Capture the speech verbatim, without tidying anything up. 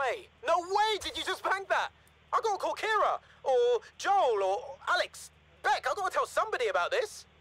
way. No way did you just bank that. I gotta call Kira, or Joel, or Alex. Beck, I gotta tell somebody about this.